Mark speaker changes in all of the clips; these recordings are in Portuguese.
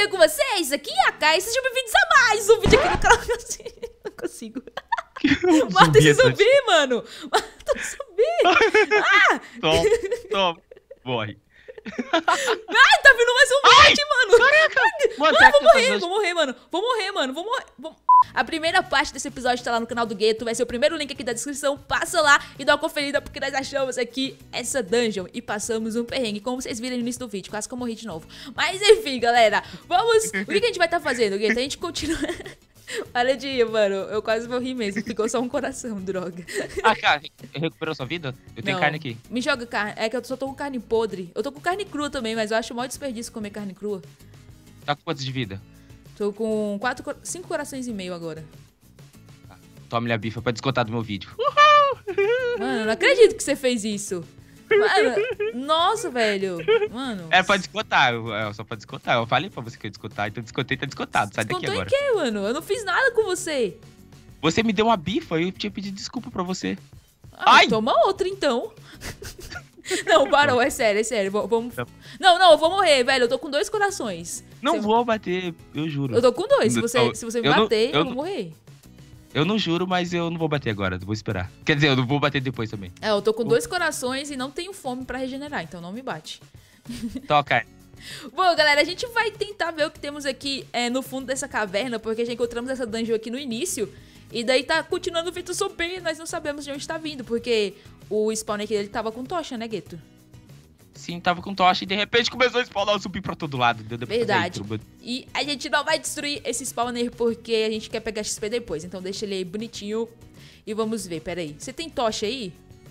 Speaker 1: dia com vocês? Aqui é a Kai, sejam bem-vindos a mais um vídeo aqui no canal. Não consigo. Mata esse zumbi, mano. Mata o zumbi. Ah!
Speaker 2: Toma, morre.
Speaker 1: Ai, tá vindo mais um monte, mano.
Speaker 2: Caraca. Mano,
Speaker 1: Mano, vou morrer, mano. Vou morrer. A primeira parte desse episódio tá lá no canal do Gueto. Vai ser o primeiro link aqui da descrição. Passa lá e dá uma conferida, porque nós achamos aqui essa dungeon e passamos um perrengue, como vocês viram no início do vídeo. Quase que eu morri de novo. Mas enfim, galera, vamos... O que a gente vai estar fazendo, Gueto? A gente continua... Para de ir, mano. Eu quase morri mesmo. Ficou só um coração, droga.
Speaker 2: Ah, cara, recuperou sua vida? Eu tenho carne aqui.
Speaker 1: Me joga carne. É que eu só tô com carne podre. Eu tô com carne crua também, mas eu acho maior desperdício comer carne crua.
Speaker 2: Tá com quantos de vida?
Speaker 1: Tô com 5 corações e meio agora.
Speaker 2: Tome a bifa pra descontar do meu vídeo.
Speaker 1: Mano, eu não acredito que você fez isso. Mano, nossa, velho. Mano.
Speaker 2: É pra descontar, só pra descontar. Eu falei pra você que eu ia descontar, então descontei, tá descontado. Sai daqui agora.
Speaker 1: Descontou em quê, mano? Eu não fiz nada com você.
Speaker 2: Você me deu uma bifa e eu tinha pedido desculpa pra você.
Speaker 1: Ai! Toma outra, então. Não, parou, é sério. Vamos... Não, eu vou morrer, velho. Eu tô com 2 corações.
Speaker 2: Não vou bater, eu juro.
Speaker 1: Eu tô com 2. Se você me bater, eu vou morrer.
Speaker 2: Eu não juro, mas eu não vou bater agora, vou esperar. Quer dizer, eu não vou bater depois também.
Speaker 1: É, eu tô com 2 corações e não tenho fome pra regenerar, então não me bate.
Speaker 2: Toca.
Speaker 1: Bom, galera, a gente vai tentar ver o que temos aqui no fundo dessa caverna, porque já encontramos essa dungeon aqui no início. E daí tá continuando o Vitor subir, nós não sabemos de onde tá vindo, porque o spawner aqui dele tava com tocha, né, Gueto?
Speaker 2: Sim, tava com tocha e de repente começou a spawnar o zumbi pra todo lado.
Speaker 1: Verdade. E a gente não vai destruir esse spawner porque a gente quer pegar XP depois. Então deixa ele aí bonitinho e vamos ver. Pera aí. Você tem tocha aí?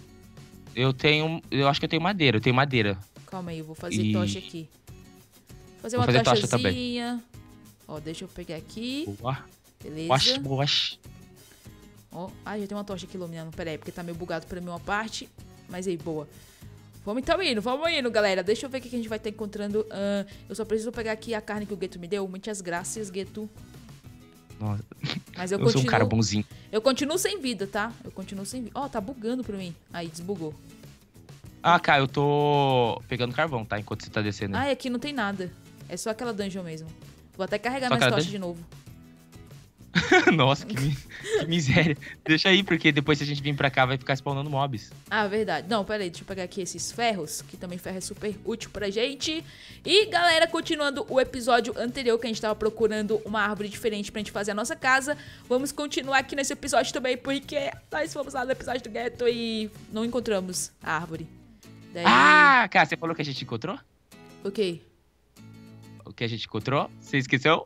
Speaker 2: Eu acho que eu tenho madeira.
Speaker 1: Calma aí, eu vou fazer tocha aqui. Vou fazer uma tochazinha. Ó, deixa eu pegar aqui.
Speaker 2: Boa.
Speaker 1: Beleza.
Speaker 2: Boa.
Speaker 1: Ó, já tem uma tocha aqui iluminando. Pera aí, porque tá meio bugado pra mim uma parte. Mas aí, boa. Vamos indo, galera. Deixa eu ver o que a gente vai estar encontrando. Eu só preciso pegar aqui a carne que o Gueto me deu. Muitas graças, Gueto.
Speaker 2: Nossa.
Speaker 1: Mas
Speaker 2: eu sou um cara bonzinho.
Speaker 1: Eu continuo sem vida, tá? Ó, tá bugando pra mim. Aí, desbugou.
Speaker 2: Ah, cara, eu tô pegando carvão, tá? Enquanto você tá descendo.
Speaker 1: Ah, aqui não tem nada. É só aquela dungeon mesmo. Vou até carregar minhas tochas de novo.
Speaker 2: Nossa, que miséria. Deixa aí, porque depois se a gente vir pra cá vai ficar spawnando mobs.
Speaker 1: Ah, verdade. Não, pera aí, deixa eu pegar aqui esses ferros, que também ferro é super útil pra gente. E, galera, continuando o episódio anterior, que a gente tava procurando uma árvore diferente pra gente fazer a nossa casa, vamos continuar aqui nesse episódio também, porque nós fomos lá no episódio do Gueto e não encontramos a árvore. Daí...
Speaker 2: Ah, cara, você falou que a gente encontrou?
Speaker 1: O quê?
Speaker 2: O que a gente encontrou? Você esqueceu?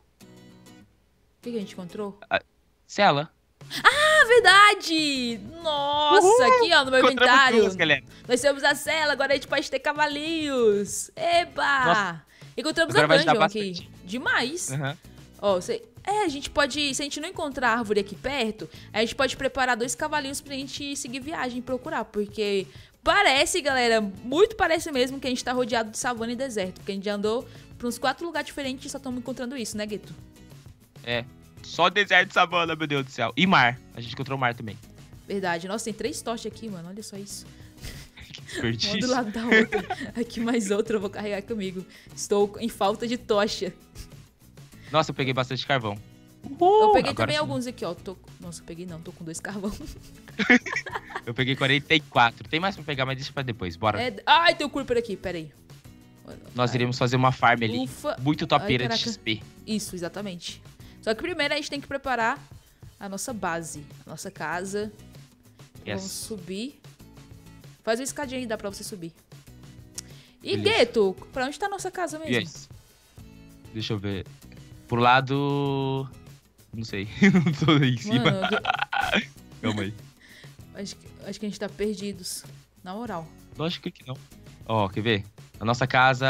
Speaker 1: O que a gente encontrou?
Speaker 2: Cela.
Speaker 1: Ah, verdade! Nossa, aqui ó, no meu inventário. Nós temos a cela, agora a gente pode ter cavalinhos. Eba! Nossa. Encontramos a dungeon aqui. Demais. Ó, a gente pode, se a gente não encontrar a árvore aqui perto, a gente pode preparar 2 cavalinhos pra gente seguir viagem e procurar, porque parece, galera, muito parece mesmo que a gente tá rodeado de savana e deserto, porque a gente já andou pra uns 4 lugares diferentes e só estamos encontrando isso, né, Gueto?
Speaker 2: É, só deserto e savana, meu Deus do céu. E mar, a gente encontrou mar também.
Speaker 1: Verdade, nossa, tem 3 tochas aqui, mano, olha só isso.
Speaker 2: Desperdício.
Speaker 1: Uma do lado da outra. Aqui mais outra, eu vou carregar comigo. Estou em falta de tocha.
Speaker 2: Nossa, eu peguei bastante carvão.
Speaker 1: Eu peguei também alguns aqui, ó. Nossa, eu peguei não, tô com 2 carvão.
Speaker 2: Eu peguei 44. Tem mais pra pegar, mas deixa pra depois, bora.
Speaker 1: Ai, tem o creeper aqui, pera aí.
Speaker 2: Nós iremos fazer uma farm ali.
Speaker 1: Ufa.
Speaker 2: Muito topeira de XP.
Speaker 1: Isso, exatamente. Só que primeiro a gente tem que preparar a nossa base, a nossa casa. Vamos subir. Faz uma escadinha aí, dá pra você subir. E Gueto, pra onde tá a nossa casa mesmo?
Speaker 2: Deixa eu ver. Pro lado... Não sei. Não tô aí em cima.
Speaker 1: Mano,
Speaker 2: Calma aí.
Speaker 1: Acho que a gente tá perdidos. Na moral.
Speaker 2: Lógico que não. Ó, quer ver? A nossa casa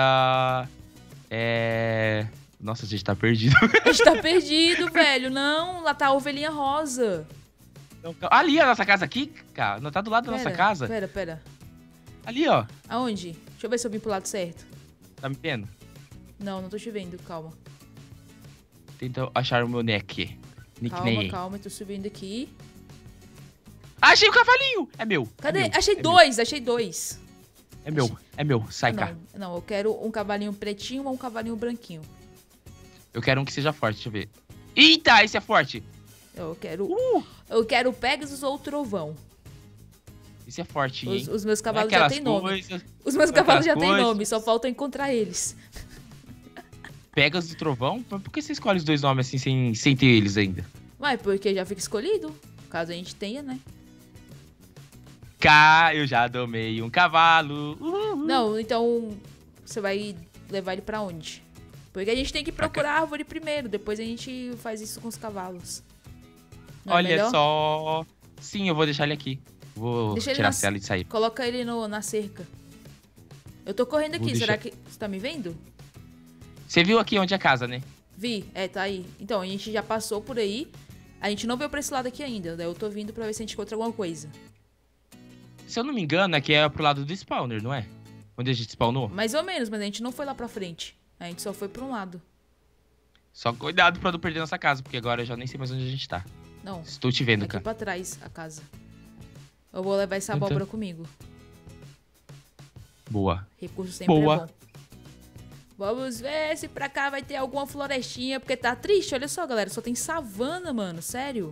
Speaker 2: é... Nossa, a gente tá perdido.
Speaker 1: A gente tá perdido, velho. Não, lá tá a ovelhinha rosa.
Speaker 2: Ali a nossa casa aqui, cara. Não tá do lado da nossa casa.
Speaker 1: Pera.
Speaker 2: Ali, ó.
Speaker 1: Aonde? Deixa eu ver se eu vim pro lado certo.
Speaker 2: Tá me vendo?
Speaker 1: Não te vendo, calma.
Speaker 2: Tenta achar o meu nickname.
Speaker 1: Calma, tô subindo aqui.
Speaker 2: Achei o cavalinho! É meu.
Speaker 1: Cadê?
Speaker 2: É meu.
Speaker 1: Achei dois.
Speaker 2: É meu. Sai cá.
Speaker 1: Não, eu quero um cavalinho pretinho ou um cavalinho branquinho.
Speaker 2: Eu quero um que seja forte, deixa eu ver. Eita, esse é forte.
Speaker 1: Eu quero o Pegasus ou o Trovão.
Speaker 2: Esse é forte, hein?
Speaker 1: Os meus cavalos já têm nome. Os meus cavalos já têm nome, só falta encontrar eles.
Speaker 2: Pegasus e Trovão? Por que você escolhe os dois nomes assim, sem ter eles ainda?
Speaker 1: Ué, porque já fica escolhido. Caso a gente tenha, né?
Speaker 2: Eu já domei um cavalo.
Speaker 1: Não, então você vai levar ele pra onde? Porque a gente tem que procurar a árvore primeiro, depois a gente faz isso com os cavalos.
Speaker 2: Olha só. Sim, eu vou deixar ele aqui. Vou tirar a cela e sair.
Speaker 1: Coloca ele na cerca. Eu tô correndo aqui, será que... Você tá me vendo?
Speaker 2: Você viu aqui onde é a casa, né?
Speaker 1: Vi, tá aí. Então, a gente já passou por aí. A gente não veio pra esse lado aqui ainda. Daí eu tô vindo pra ver se a gente encontra alguma coisa.
Speaker 2: Se eu não me engano, aqui é pro lado do spawner, não é? Onde a gente spawnou?
Speaker 1: Mais ou menos, mas a gente não foi lá pra frente. A gente só foi pra um lado.
Speaker 2: Só cuidado pra não perder nossa casa, porque agora eu já nem sei mais onde a gente tá.
Speaker 1: Não.
Speaker 2: Estou te vendo,
Speaker 1: cara. Aqui pra trás, a casa. Eu vou levar essa abóbora comigo.
Speaker 2: Boa.
Speaker 1: Recurso sempre é bom. Vamos ver se pra cá vai ter alguma florestinha, porque tá triste. Olha só, galera, só tem savana, mano. Sério.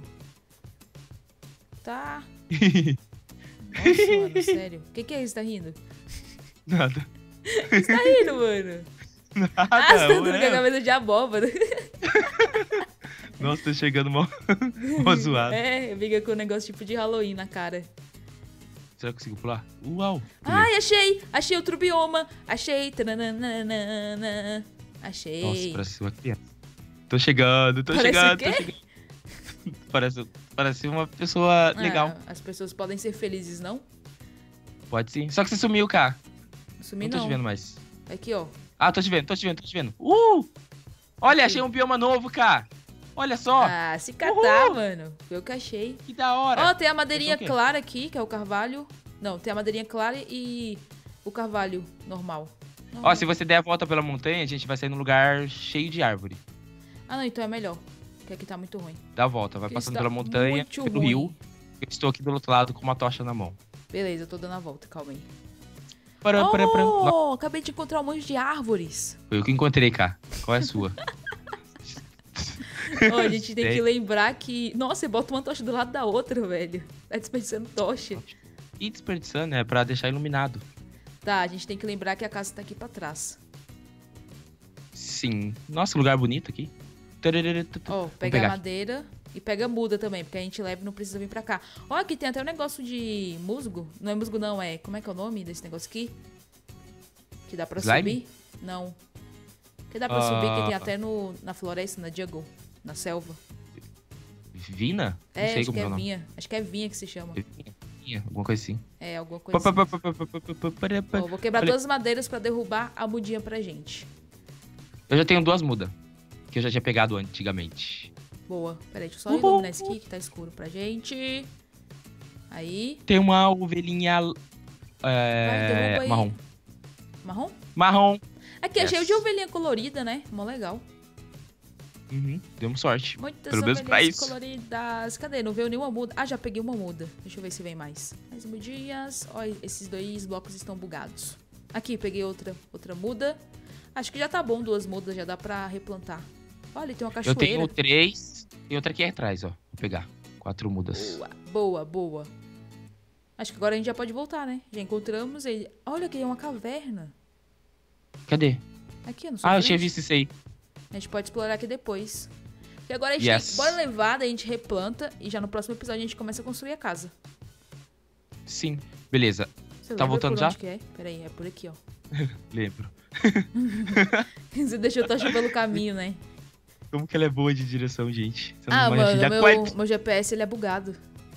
Speaker 1: Tá. Nossa, mano, sério. O que é isso? Tá rindo?
Speaker 2: Nada.
Speaker 1: Você tá rindo, mano?
Speaker 2: Nada,
Speaker 1: você tá dando com a cabeça de abóbora.
Speaker 2: Nossa, tá chegando mó zoado.
Speaker 1: É, fica com um negócio tipo de Halloween na cara.
Speaker 2: Será que eu consigo pular? Uau!
Speaker 1: Ai, achei! Achei outro bioma! Achei! Tananana. Achei!
Speaker 2: Nossa, parece uma criança. Tô chegando, tô chegando. Parece uma pessoa legal.
Speaker 1: As pessoas podem ser felizes, não?
Speaker 2: Pode sim. Só que você sumiu, cara.
Speaker 1: Sumi
Speaker 2: não. Tô te vendo mais.
Speaker 1: Aqui, ó.
Speaker 2: Ah, tô te vendo. Olha, achei um bioma novo, cara. Olha só.
Speaker 1: Ah, se catar, mano. Foi eu que achei.
Speaker 2: Que da hora.
Speaker 1: Ó, tem a madeirinha clara aqui, que é o carvalho. Não, tem a madeirinha clara e o carvalho normal.
Speaker 2: Ó, se você der a volta pela montanha, a gente vai sair num lugar cheio de árvore.
Speaker 1: Ah, não, então é melhor. Porque aqui tá muito ruim.
Speaker 2: Dá a volta, vai passando pela montanha, pelo rio. Eu estou aqui do outro lado com uma tocha na mão.
Speaker 1: Beleza, eu tô dando a volta, calma aí. Acabei de encontrar um monte de árvores.
Speaker 2: Foi eu que encontrei, cara. Qual é a sua?
Speaker 1: A gente tem que lembrar que... Nossa, você bota uma tocha do lado da outra, velho. Tá desperdiçando tocha.
Speaker 2: E desperdiçando, é pra deixar iluminado.
Speaker 1: Tá, a gente tem que lembrar que a casa tá aqui pra trás.
Speaker 2: Sim. Nossa, lugar bonito aqui.
Speaker 1: Ó, pega a madeira e pega a muda também, porque a gente leva e não precisa vir pra cá. Ó, aqui tem até um negócio de musgo. Não é musgo não, é... Como é que é o nome desse negócio aqui? Que dá pra subir? Não. Que dá pra subir, que tem até na floresta, na jungle, na selva.
Speaker 2: Vina?
Speaker 1: É, não sei acho como que é vinha. Acho que é vinha que se chama.
Speaker 2: Vinha, alguma coisa assim.
Speaker 1: É, alguma coisa assim. Vou quebrar todas as madeiras pra derrubar a mudinha pra gente.
Speaker 2: Eu já tenho 2 mudas, que eu já tinha pegado antigamente.
Speaker 1: Boa. Peraí, deixa eu só iluminar esse aqui, que tá escuro pra gente. Aí.
Speaker 2: Tem uma ovelhinha marrom.
Speaker 1: Marrom?
Speaker 2: Marrom.
Speaker 1: Aqui é cheio de ovelhinha colorida, né? Mó legal.
Speaker 2: Demos sorte.
Speaker 1: Muitas
Speaker 2: pelo menos pra isso.
Speaker 1: coloridas. Cadê? Não veio nenhuma muda. Ah, já peguei uma muda. Deixa eu ver se vem mais. Mais mudinhas. Olha, esses 2 blocos estão bugados. Aqui, peguei outra muda. Acho que já tá bom, 2 mudas. Já dá pra replantar. Olha, tem uma cachoeira.
Speaker 2: Eu tenho 3 e outra aqui atrás, ó. Vou pegar 4 mudas.
Speaker 1: Boa. Acho que agora a gente já pode voltar, né? Já encontramos ele. Olha, aqui é uma caverna.
Speaker 2: Cadê?
Speaker 1: Aqui, não sei.
Speaker 2: Eu tinha visto isso aí.
Speaker 1: A gente pode explorar aqui depois. E agora a gente bora levar, daí a gente replanta e já no próximo episódio a gente começa a construir a casa.
Speaker 2: Sim, beleza.
Speaker 1: Você
Speaker 2: tá voltando já?
Speaker 1: Onde que é? Pera aí, é por aqui, ó.
Speaker 2: Lembro.
Speaker 1: Você deixou tocha pelo caminho, né?
Speaker 2: Como que ela é boa de direção, gente?
Speaker 1: Mano, meu GPS ele é bugado.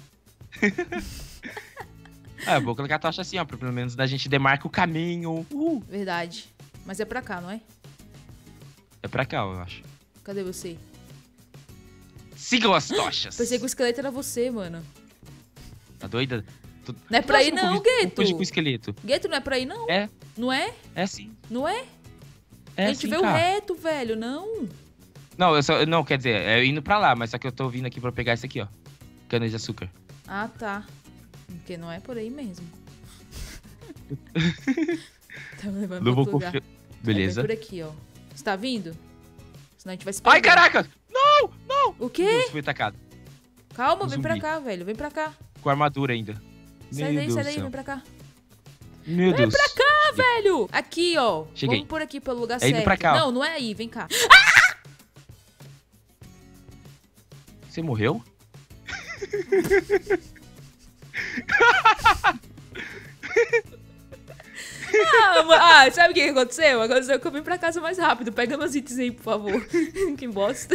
Speaker 2: Eu vou colocar a tocha assim, ó, pra pelo menos a gente demarca o caminho.
Speaker 1: Verdade. Mas é pra cá, não é?
Speaker 2: É pra cá, eu acho.
Speaker 1: Cadê você?
Speaker 2: Sigam as tochas.
Speaker 1: Pensei que o esqueleto era você, mano.
Speaker 2: Tá doida?
Speaker 1: Não é pra ir não, Gueto.
Speaker 2: Com o esqueleto.
Speaker 1: Gueto, não é pra ir não?
Speaker 2: É.
Speaker 1: Não é?
Speaker 2: É sim.
Speaker 1: Não é?
Speaker 2: É
Speaker 1: a gente veio reto, velho, não.
Speaker 2: Não, quer dizer, é indo pra lá, mas só que eu tô vindo aqui pra pegar isso aqui, ó. Cana de açúcar.
Speaker 1: Ah, tá. Porque não é por aí mesmo. Tá me levando pra outro lugar.
Speaker 2: Beleza.
Speaker 1: É por aqui, ó. Você tá vindo? Senão a gente vai se perder.
Speaker 2: Ai, caraca! Não, não!
Speaker 1: O quê?
Speaker 2: Deus, fui atacado.
Speaker 1: Calma, vem pra cá, velho. Vem pra cá.
Speaker 2: Com armadura ainda.
Speaker 1: Sai daí, vem pra cá.
Speaker 2: Meu Deus.
Speaker 1: Vem pra cá, velho! Aqui, ó.
Speaker 2: Cheguei.
Speaker 1: Vamos por aqui pelo lugar certo.
Speaker 2: É indo pra cá, ó.
Speaker 1: Não, não é aí, vem cá.
Speaker 2: Você morreu?
Speaker 1: Sabe o que aconteceu? Aconteceu que eu vim pra casa mais rápido. Pega meus itens aí, por favor. Que bosta.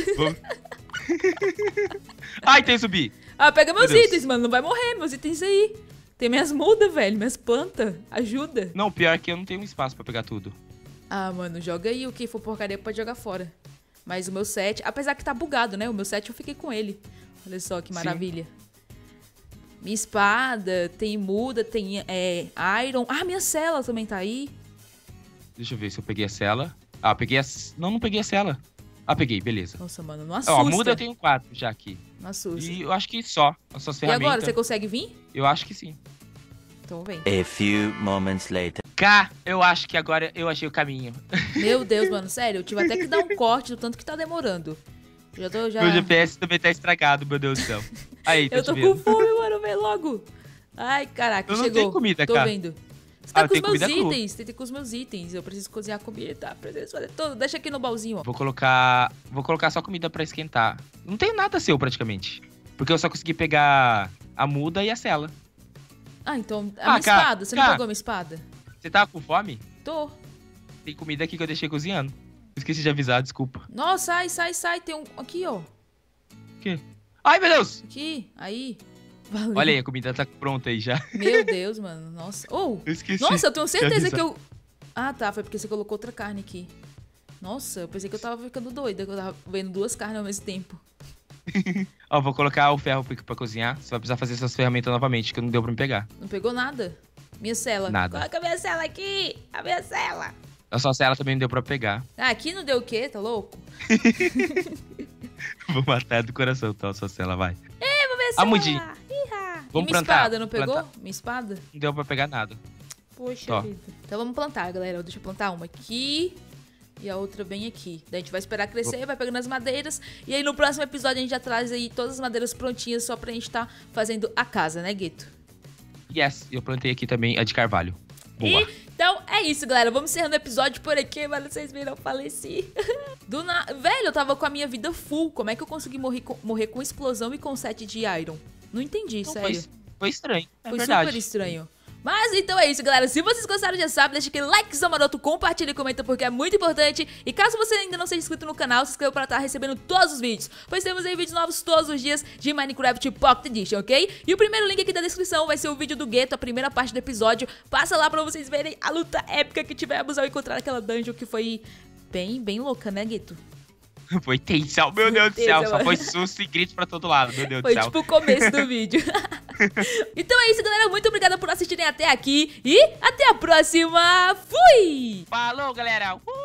Speaker 2: Ai, tem que subir.
Speaker 1: Pega meus itens, mano. Não vai morrer, meus itens aí. Tem minhas mudas, velho. Minhas plantas. Ajuda.
Speaker 2: Não, pior que eu não tenho espaço pra pegar tudo.
Speaker 1: Mano, joga aí. O que for porcaria pode jogar fora. Mas o meu set... Apesar que tá bugado, né? O meu set eu fiquei com ele. Olha só que maravilha. Sim. Minha espada, tem muda, tem iron. Minha cela também tá aí.
Speaker 2: Deixa eu ver se eu peguei a cela. Peguei a... Não peguei a cela. Peguei, beleza.
Speaker 1: Nossa, mano, não assusta.
Speaker 2: Ó, muda eu tenho 4 já aqui.
Speaker 1: Não assusta.
Speaker 2: E eu acho que só. As suas ferramentas.
Speaker 1: E agora, você consegue vir?
Speaker 2: Eu acho que sim.
Speaker 1: Então vem.
Speaker 3: A few moments later.
Speaker 2: Eu acho que agora eu achei o caminho.
Speaker 1: Meu Deus, mano, sério. Eu tive até que dar um corte do tanto que tá demorando.
Speaker 2: Meu GPS também tá estragado, meu Deus do céu. Aí,
Speaker 1: eu tô com fome, mano, vem logo. Ai, caraca, chegou.
Speaker 2: Não tem comida,
Speaker 1: tô
Speaker 2: cara.
Speaker 1: vendo. Você tá com os meus
Speaker 2: itens.
Speaker 1: Tentei com os meus itens. Eu preciso cozinhar comida, preciso fazer tudo. Deixa aqui no baúzinho, ó.
Speaker 2: Vou colocar só comida pra esquentar. Não tenho nada seu, praticamente. Porque eu só consegui pegar a muda e a cela.
Speaker 1: Então, a minha espada. Você não pegou a minha espada?
Speaker 2: Você tá com fome?
Speaker 1: Tô.
Speaker 2: Tem comida aqui que eu deixei cozinhando. Esqueci de avisar, desculpa.
Speaker 1: Nossa, sai. Tem um aqui, ó.
Speaker 2: O quê? Ai, meu Deus!
Speaker 1: Aqui, aí. Valeu.
Speaker 2: Olha aí, a comida tá pronta aí já.
Speaker 1: Meu Deus, mano. Nossa. Eu esqueci. Nossa, eu tenho certeza que eu... Tá. Foi porque você colocou outra carne aqui. Nossa, eu pensei que eu tava ficando doida, que eu tava vendo 2 carnes ao mesmo tempo.
Speaker 2: Vou colocar o ferro pra cozinhar. Você vai precisar fazer essas ferramentas novamente, que não deu pra me pegar.
Speaker 1: Não pegou nada? Minha cela.
Speaker 2: Nada.
Speaker 1: Coloca a minha cela aqui. A minha cela.
Speaker 2: A sua cela também não deu pra pegar.
Speaker 1: Aqui não deu o quê? Tá louco?
Speaker 2: Vou matar do coração, tá? A sua cela, vai.
Speaker 1: Vou ver a
Speaker 2: mudinha.
Speaker 1: Vamos minha plantar. Espada, não pegou?
Speaker 2: Plantar.
Speaker 1: Minha espada?
Speaker 2: Não deu pra pegar nada.
Speaker 1: Poxa vida. Então vamos plantar, galera. Deixa eu plantar uma aqui e a outra bem aqui. Daí a gente vai esperar crescer, vai pegando as madeiras. E aí no próximo episódio a gente já traz aí todas as madeiras prontinhas só pra gente tá fazendo a casa, né, Gueto?
Speaker 2: Yes, eu plantei aqui também a de carvalho. Boa.
Speaker 1: Então é isso, galera. Vamos encerrando o episódio por aqui, mano. Vocês viram, eu faleci. Velho, eu tava com a minha vida full. Como é que eu consegui morrer com explosão e com 7 de iron? Não entendi, sério.
Speaker 2: Foi estranho,
Speaker 1: foi
Speaker 2: verdade.
Speaker 1: Super estranho. Mas então é isso, galera. Se vocês gostaram, já sabe, deixa aquele likezão maroto, compartilha e comenta porque é muito importante. E caso você ainda não seja inscrito no canal, se inscreva para estar recebendo todos os vídeos, pois temos aí vídeos novos todos os dias de Minecraft Pocket Edition, ok? E o primeiro link aqui da descrição vai ser o vídeo do Gueto, a primeira parte do episódio. Passa lá pra vocês verem a luta épica que tivemos ao encontrar aquela dungeon que foi bem louca, né, Gueto?
Speaker 2: Foi tensão, meu Deus do céu. Só foi susto e gritos pra todo lado, meu Deus do céu.
Speaker 1: Foi tipo o começo do vídeo. Então é isso, galera. Muito obrigada por assistirem até aqui. E até a próxima. Fui!
Speaker 2: Falou, galera.